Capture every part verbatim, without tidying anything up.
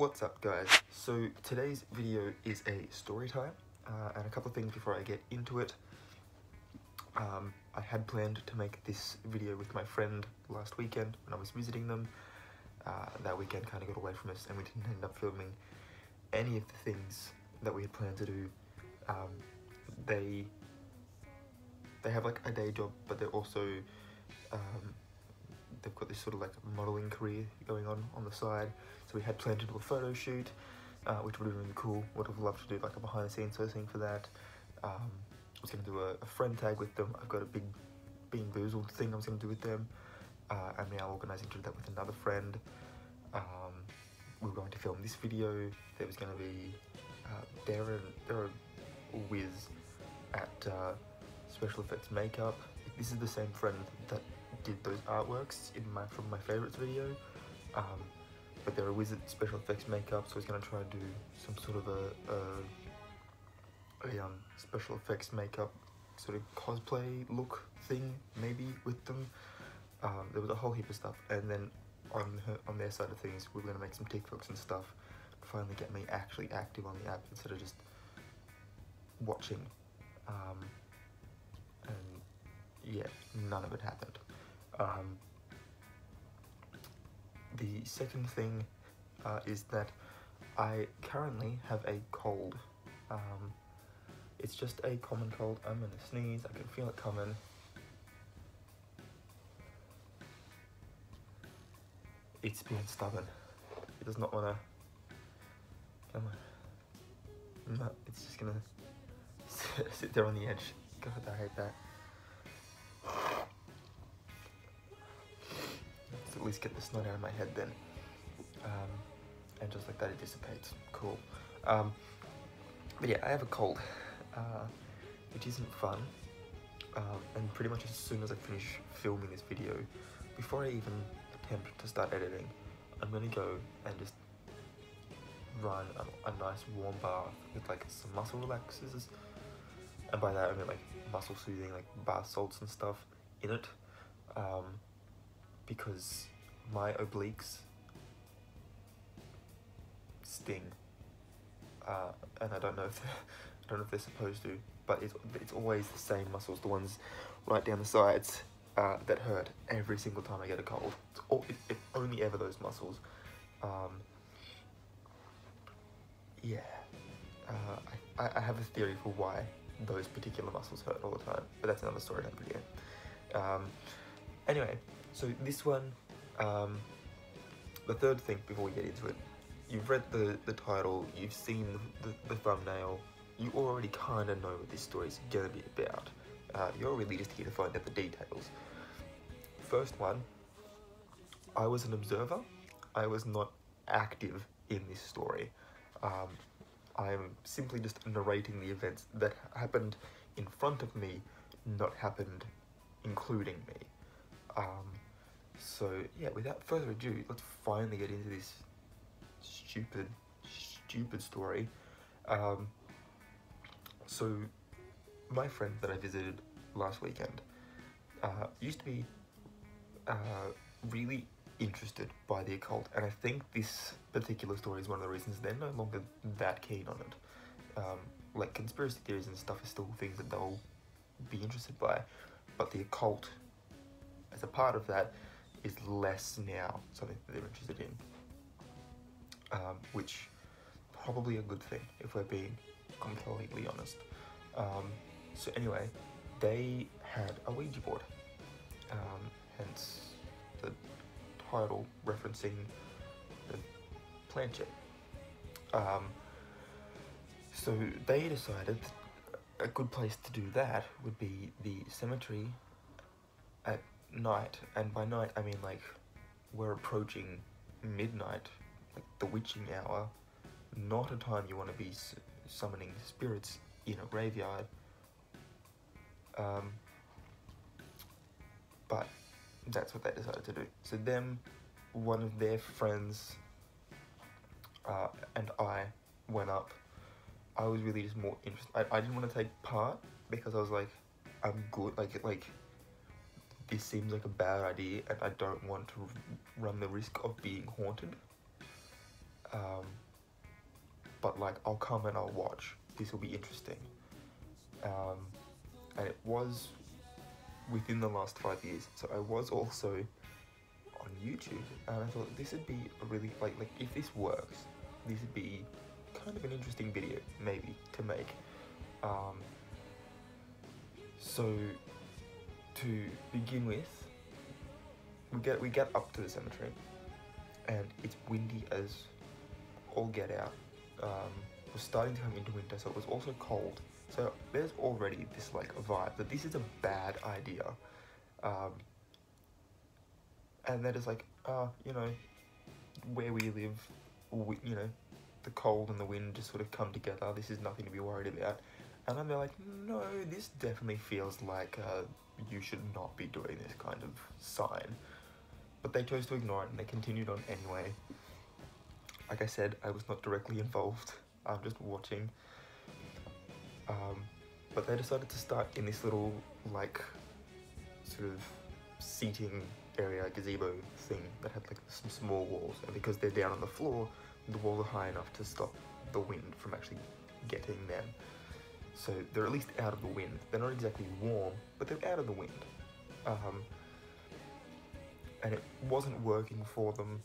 What's up, guys? So today's video is a story time, uh, and a couple of things before I get into it. Um, I had planned to make this video with my friend last weekend when I was visiting them. Uh, that weekend kind of got away from us and we didn't end up filming any of the things that we had planned to do. Um, they they have like a day job, but they're also um, they've got this sort of like modelling career going on on the side. So we had planned to do a photo shoot, uh, which would have been really cool. Would have loved to do like a behind the scenes sort of thing for that. Um, I was going to do a, a friend tag with them. I've got a big Being Boozled thing I was going to do with them. Uh, I'm now organising to do that with another friend. Um, we were going to film this video. There was going to be uh, Darren, they're a whiz at uh, special effects makeup. This is the same friend that did those artworks in my from my favourites video. Um, but they're a whiz at special effects makeup, so I was going to try and do some sort of a, a, a um, special effects makeup sort of cosplay look thing, maybe, with them. Um, there was a whole heap of stuff, and then on her, on their side of things, we were going to make some TikToks and stuff to finally get me actually active on the app instead of just watching. Um, and yeah, none of it happened. Um, the second thing uh, is that I currently have a cold. Um, it's just a common cold. I'm gonna sneeze. I can feel it coming. It's being stubborn. It does not wanna. Come on. No, it's just gonna sit there on the edge. God, I hate that. Let's at least get the snot out of my head then. Um, and just like that, it dissipates. Cool. Um, but yeah, I have a cold, uh, which isn't fun. Um, and pretty much as soon as I finish filming this video, before I even attempt to start editing, I'm gonna go and just run a, a nice warm bath with like some muscle relaxers, and by that I mean like muscle soothing, like bath salts and stuff in it, um, because my obliques sting, uh, and I don't know if I don't know if they're supposed to, but it's it's always the same muscles, the ones right down the sides, uh, that hurt every single time I get a cold. It's all, it, it only ever those muscles. Um, yeah, uh, I, I have a theory for why those particular muscles hurt all the time, but that's another story another video. Um, anyway, so this one, um, the third thing before we get into it, you've read the, the title, you've seen the, the, the thumbnail, you already kind of know what this story is going to be about. Uh, you're really just here to find out the details. First one, I was an observer. I was not active in this story. Um, I'm simply just narrating the events that happened in front of me, not happened including me. Um, so yeah, without further ado, let's finally get into this stupid, stupid story. Um, so my friend that I visited last weekend uh, used to be uh, really interested by the occult, and I think this particular story is one of the reasons they're no longer that keen on it. Um, like conspiracy theories and stuff is still things that they'll be interested by, but the occult as a part of that is less now something that they're interested in, um, which probably a good thing if we're being completely honest. Um, so anyway, they had a Ouija board, um, hence the title referencing the planchette. Um, so they decided a good place to do that would be the cemetery at night, and by night I mean like we're approaching midnight, like the witching hour, not a time you want to be s summoning spirits in a graveyard. Um, but that's what they decided to do. So them, one of their friends, uh, and I went up. I was really just more interested. I, I didn't want to take part because I was like, I'm good. Like, like this seems like a bad idea, and I don't want to run the risk of being haunted. Um, but like, I'll come and I'll watch. This will be interesting. Um, and it was within the last five years. So I was also on YouTube, and I thought this would be a really, like, like if this works, this would be kind of an interesting video, maybe, to make. Um, so, to begin with, we get we get up to the cemetery, and it's windy as all get out. Um, it was starting to come into winter, so it was also cold. So there's already this like vibe that this is a bad idea. Um, and then it's like, uh, you know, where we live, we, you know, the cold and the wind just sort of come together. This is nothing to be worried about. And I'm like, no, this definitely feels like uh, you should not be doing this kind of sign. But they chose to ignore it, and they continued on anyway. Like I said, I was not directly involved. I'm just watching. Um, but they decided to start in this little, like, sort of seating area, gazebo thing that had like some small walls. And because they're down on the floor, the walls are high enough to stop the wind from actually getting them. So they're at least out of the wind. They're not exactly warm, but they're out of the wind. Um, and it wasn't working for them.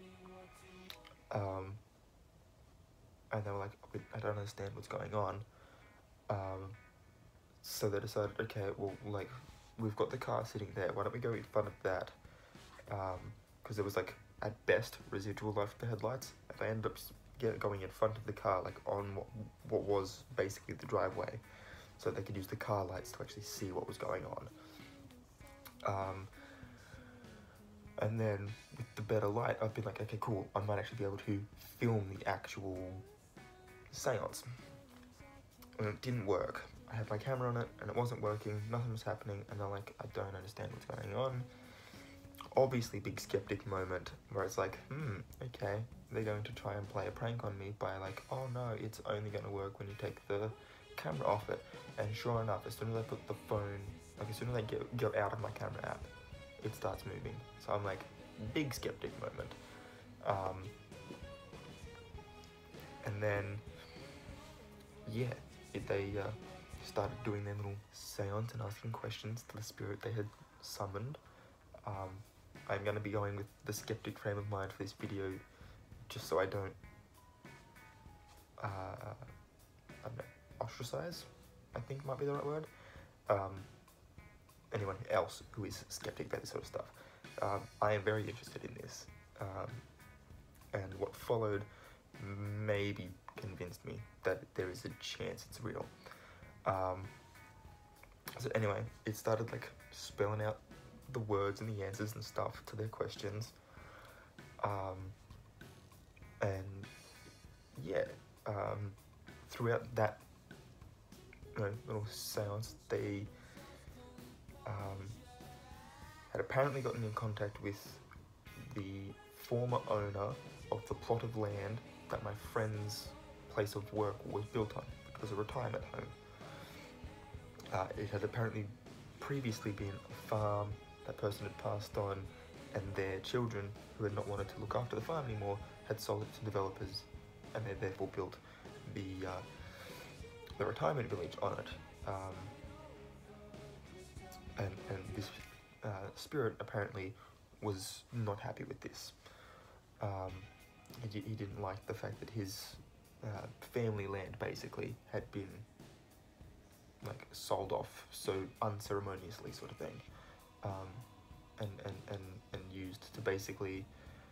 Um, and they were like, I don't understand what's going on. Um, so they decided, okay, well, like, we've got the car sitting there, why don't we go in front of that? Um, because there was, like, at best, residual light for the headlights, and they ended up get, going in front of the car, like, on what, what was basically the driveway, so they could use the car lights to actually see what was going on. Um, and then, with the better light, I've been like, okay, cool, I might actually be able to film the actual seance. And it didn't work. I had my camera on it, and it wasn't working, nothing was happening, and they're like, I don't understand what's going on. Obviously, big skeptic moment, where it's like, hmm, okay, they're going to try and play a prank on me by like, oh no, it's only going to work when you take the camera off it. And sure enough, as soon as I put the phone, like as soon as I get, go out of my camera app, it starts moving. So I'm like, big skeptic moment. Um, and then, yeah, it, they uh, started doing their little seance and asking questions to the spirit they had summoned. Um, I'm going to be going with the skeptic frame of mind for this video, just so I don't, uh, I don't know, ostracize, I think might be the right word, um, anyone else who is skeptic about this sort of stuff. Um, I am very interested in this, um, and what followed maybe convinced me that there is a chance it's real. Um, so anyway, it started like spelling out the words and the answers and stuff to their questions. Um, and yeah, um, throughout that you know, little seance, they um, had apparently gotten in contact with the former owner of the plot of land that my friend's place of work was built on, which was a retirement home. Uh, it had apparently previously been a farm. That person had passed on, and their children, who had not wanted to look after the farm anymore, had sold it to developers, and they therefore built the uh, the retirement village on it. Um, and and this uh, spirit apparently was not happy with this. Um, he, he didn't like the fact that his uh, family land basically had been like sold off so unceremoniously, sort of thing. Um, and, and, and, and used to basically,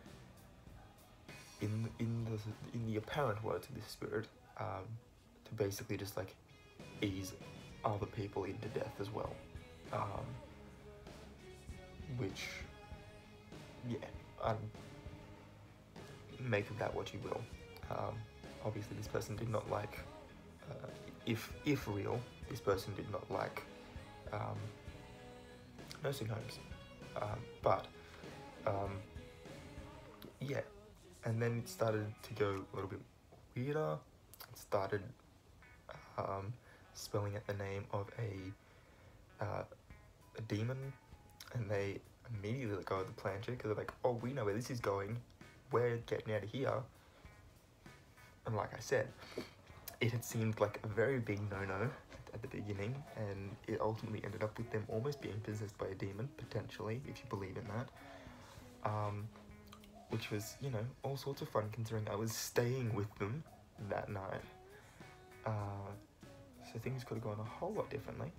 in in the in the apparent words of this spirit, um, to basically just like ease other people into death as well, um, which, yeah, um, make of that what you will. Um, obviously, this person did not like, uh, if if real, this person did not like um, nursing homes. Um, but, um, yeah, and then it started to go a little bit weirder. It started um, spelling out the name of a, uh, a demon, and they immediately let go of the planchette because they're like, oh, we know where this is going, we're getting out of here. And like I said, it had seemed like a very big no-no at the beginning, and it ultimately ended up with them almost being possessed by a demon, potentially, if you believe in that. Um, which was, you know, all sorts of fun considering I was staying with them that night. Uh, so things could have gone a whole lot differently.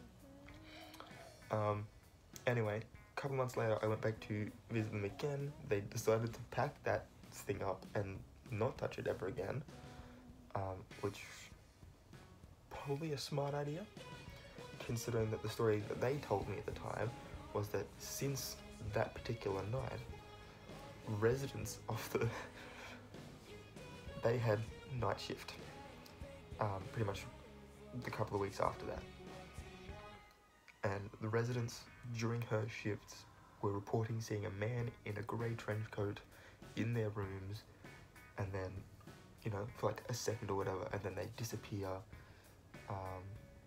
Um, anyway, a couple months later, I went back to visit them again. They decided to pack that thing up and not touch it ever again, um, which probably a smart idea, considering that the story that they told me at the time was that since that particular night, residents of the they had night shift, um, pretty much a couple of weeks after that, and the residents during her shifts were reporting seeing a man in a grey trench coat in their rooms, and then, you know, for like a second or whatever, and then they disappear. Um,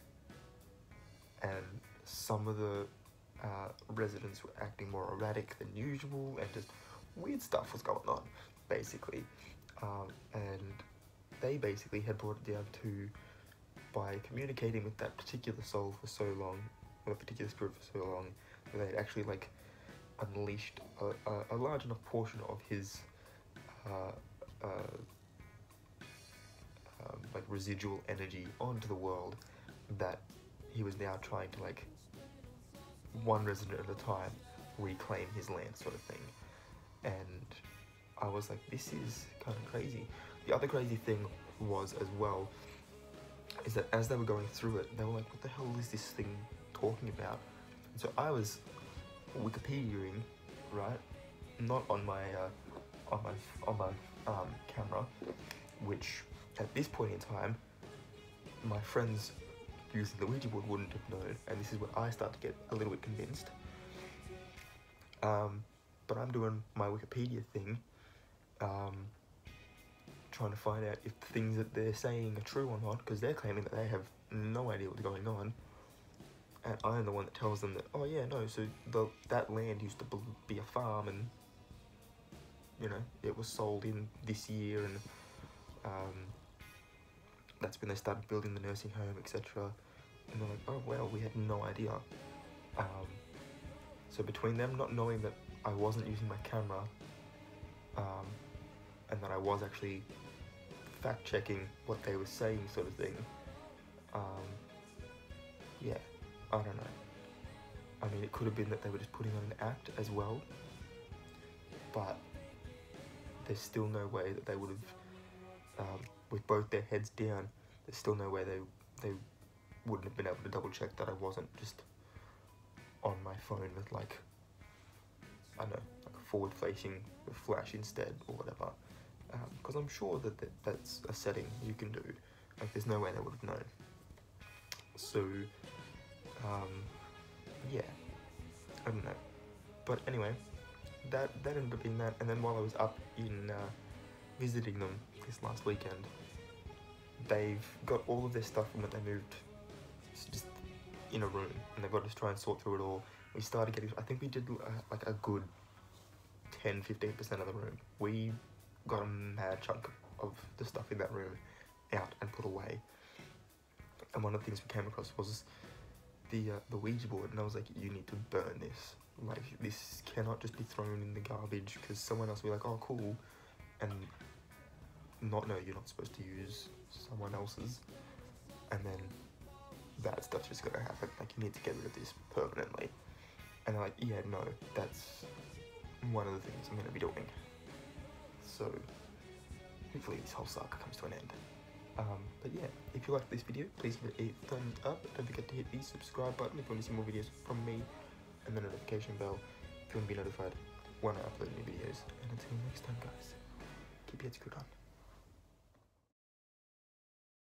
and some of the uh, residents were acting more erratic than usual, and just weird stuff was going on, basically. Um, and they basically had brought it down to, by communicating with that particular soul for so long, or a particular spirit for so long, that they had actually like unleashed a, a, a large enough portion of his uh, uh, um, like residual energy onto the world, that he was now trying to, like, one resident at a time, reclaim his land, sort of thing. And I was like, this is kind of crazy. The other crazy thing was, as well, is that as they were going through it, they were like, what the hell is this thing talking about? And so I was Wikipediaing, right? Not on my uh, on my on my um, camera, which at this point in time, my friends using the Ouija board wouldn't have known, and this is where I start to get a little bit convinced. Um, but I'm doing my Wikipedia thing, um, trying to find out if the things that they're saying are true or not, because they're claiming that they have no idea what's going on, and I'm the one that tells them that, oh yeah, no, so the that land used to be a farm, and, you know, it was sold in this year, and um, that's when they started building the nursing home, et cetera. And they're like, oh well, we had no idea. Um, so between them not knowing that I wasn't using my camera, um, and that I was actually fact-checking what they were saying, sort of thing, um, yeah, I don't know. I mean, it could have been that they were just putting on an act as well, but there's still no way that they would have, um, with both their heads down, there's still no way they they wouldn't have been able to double check that I wasn't just on my phone with, like, I don't know, like a forward facing flash instead or whatever, because um, I'm sure that, that that's a setting you can do. Like, there's no way they would have known. So um, yeah, I don't know, but anyway, that that ended up being that. And then while I was up in uh, visiting them this last weekend, they've got all of their stuff from when they moved just in a room, and they've got to try and sort through it all. We started getting, I think we did uh, like a good ten to fifteen percent of the room. We got a mad chunk of the stuff in that room out and put away. And one of the things we came across was the uh, the Ouija board, and I was like, you need to burn this. Like, this cannot just be thrown in the garbage, because someone else will be like, oh cool, and not know you're not supposed to use someone else's, and then bad stuff's just gonna happen. Like, you need to get rid of this permanently. And they're like, yeah, no, that's one of the things I'm gonna be doing. So hopefully this whole saga comes to an end. Um, but yeah, if you liked this video, please give it a thumbs up. Don't forget to hit the subscribe button if you want to see more videos from me, and the notification bell if you want to be notified when I upload new videos. And until next time, guys, keep your heads screwed on.